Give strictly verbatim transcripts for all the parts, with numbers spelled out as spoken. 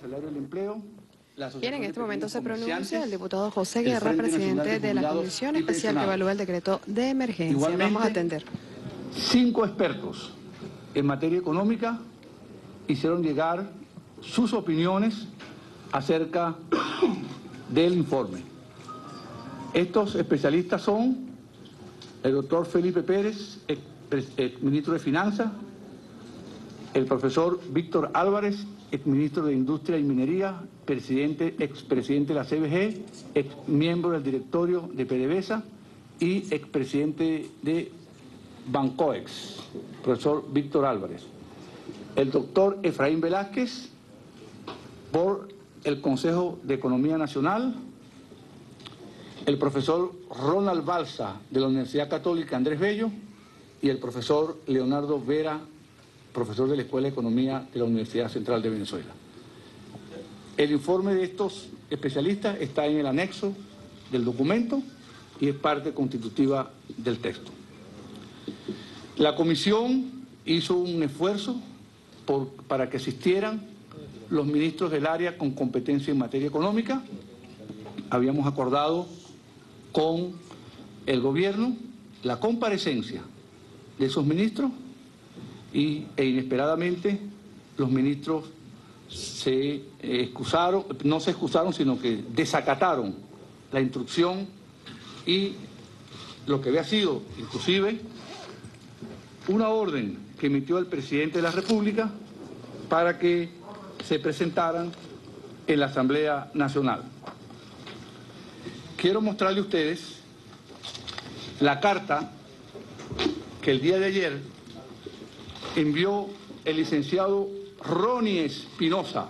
Salario del Empleo. Bien, en este momento se pronuncia el diputado José Guerra, presidente de la Comisión Especial que evalúa el decreto de emergencia. Igualmente, vamos a atender. Cinco expertos en materia económica hicieron llegar sus opiniones acerca del informe. Estos especialistas son el doctor Felipe Pérez, ex, ex ministro de Finanzas, el profesor Víctor Álvarez, exministro de Industria y Minería, presidente, expresidente de la C B G, ex miembro del directorio de PDVSA y expresidente de Bancoex, profesor Víctor Álvarez. El doctor Efraín Velázquez, por el Consejo de Economía Nacional, el profesor Ronald Balsa, de la Universidad Católica Andrés Bello, y el profesor Leonardo Vera, profesor de la Escuela de Economía de la Universidad Central de Venezuela. El informe de estos especialistas está en el anexo del documento y es parte constitutiva del texto. La comisión hizo un esfuerzo por, para que asistieran los ministros del área con competencia en materia económica. Habíamos acordado con el gobierno la comparecencia de esos ministros y, e inesperadamente los ministros se eh, excusaron, no se excusaron, sino que desacataron la instrucción y lo que había sido, inclusive, una orden que emitió el presidente de la República para que se presentaran en la Asamblea Nacional. Quiero mostrarle a ustedes la carta que el día de ayer envió el licenciado Ronnie Espinosa,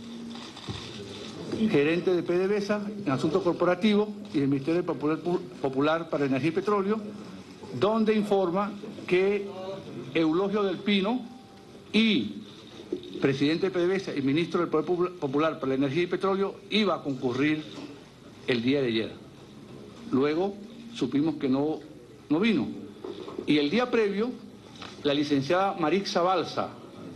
gerente de PDVSA en asuntos corporativos y del Ministerio Popular, Popular para Energía y Petróleo, donde informa que Eulogio del Pino y presidente de PDVSA y ministro del Poder Popular para la Energía y Petróleo iba a concurrir el día de ayer. Luego supimos que no, no vino. Y el día previo, la licenciada Marixa Balsa,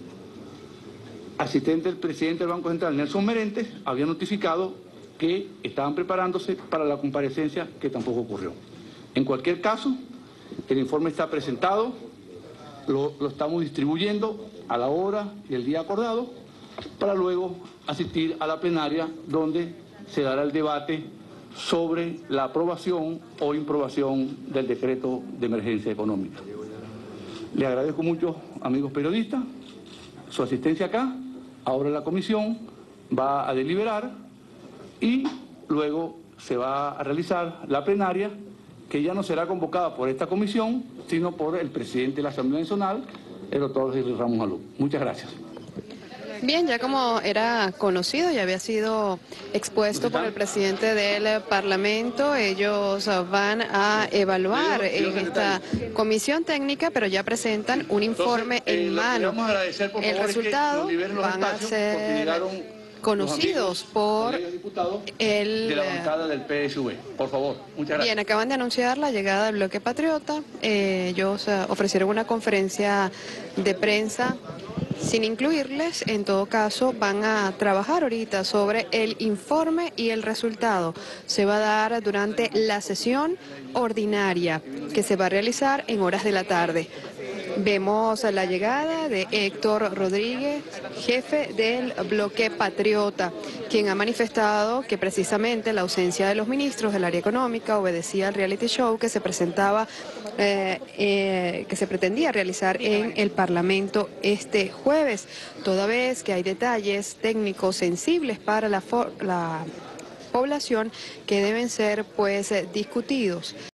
asistente del presidente del Banco Central, Nelson Merentes, había notificado que estaban preparándose para la comparecencia, que tampoco ocurrió. En cualquier caso, el informe está presentado, lo, lo estamos distribuyendo a la hora y el día acordado, para luego asistir a la plenaria, donde se dará el debate sobre la aprobación o improbación del decreto de emergencia económica. Le agradezco mucho, amigos periodistas, su asistencia acá. Ahora la comisión va a deliberar y luego se va a realizar la plenaria, que ya no será convocada por esta comisión, sino por el presidente de la Asamblea Nacional, el doctor José Ramos Alú. Muchas gracias. Bien, ya como era conocido, ya había sido expuesto por el presidente del Parlamento, ellos van a evaluar en esta comisión técnica, pero ya presentan un informe en mano. El resultado van a ser conocidos por el de la bancada del P S V. Por favor, muchas gracias. Bien, acaban de anunciar la llegada del Bloque Patriota. Eh, ellos uh, ofrecieron una conferencia de prensa sin incluirles. En todo caso, van a trabajar ahorita sobre el informe y el resultado. Se va a dar durante la sesión ordinaria que se va a realizar en horas de la tarde. Vemos la llegada de Héctor Rodríguez, jefe del Bloque Patriota, quien ha manifestado que precisamente la ausencia de los ministros del área económica obedecía al reality show que se presentaba, eh, eh, que se pretendía realizar en el Parlamento este jueves, toda vez que hay detalles técnicos sensibles para la, la población que deben ser pues discutidos.